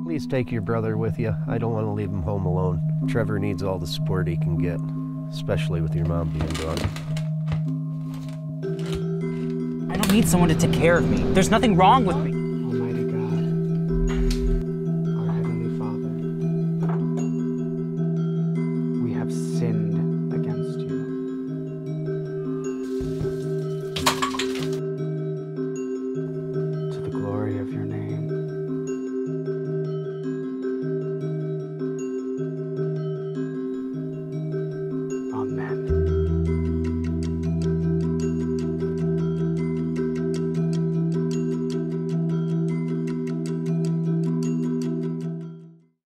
Please take your brother with you. I don't want to leave him home alone. Trevor needs all the support he can get, especially with your mom being gone. I don't need someone to take care of me. There's nothing wrong with me.